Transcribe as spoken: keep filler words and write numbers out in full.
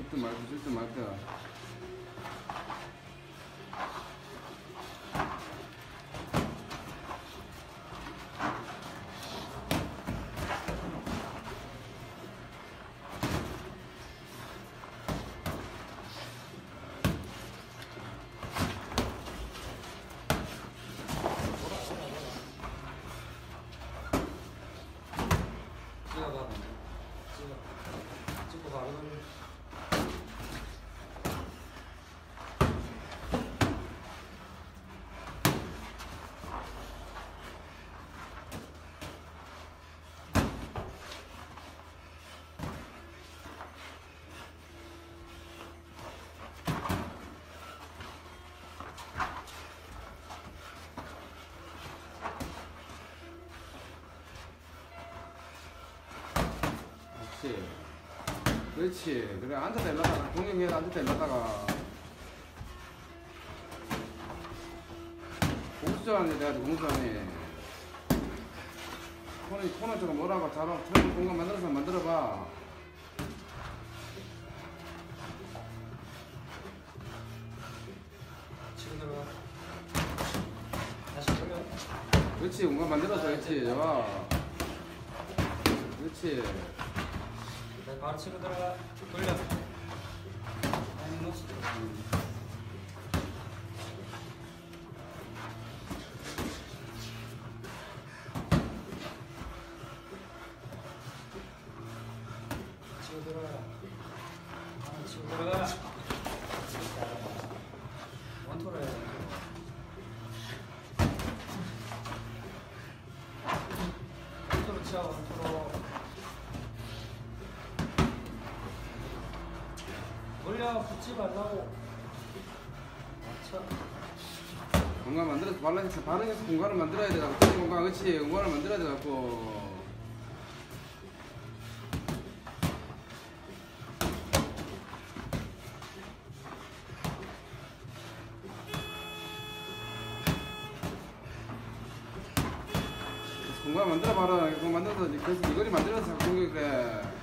줄듯 말듯 줄듯 말듯. 그렇지. 그렇지. 그래, 앉았다 일어나다가, 공격해서 앉았다 일어나다가. 공수전에 내가지고 공수전에. 코너, 코너처럼 뭐라고 잘하고, 저런 공간 만들어서 만들어봐. 지금 들어가. 다시 돌려. 그렇지, 공간 만들어서, 그렇지. 좋아. 그렇지. 바로 치고 들어가. 돌려. 아니, 놓치 들어가. 치고 들어가. 아, 치고 들어가. 원토로 해야 돼. 원토로 치워, 원토로. 돌려, 붙지 말라고. 맞춰. 공간 만들어서 발라서 발음해서 공간을 만들어야 돼. 갖고 공간, 그렇지. 공간을 만들어야 돼. 갖고. 공간 만들어 봐라. 공간 만들어서 그래서 이 거리 만들어서 공격해.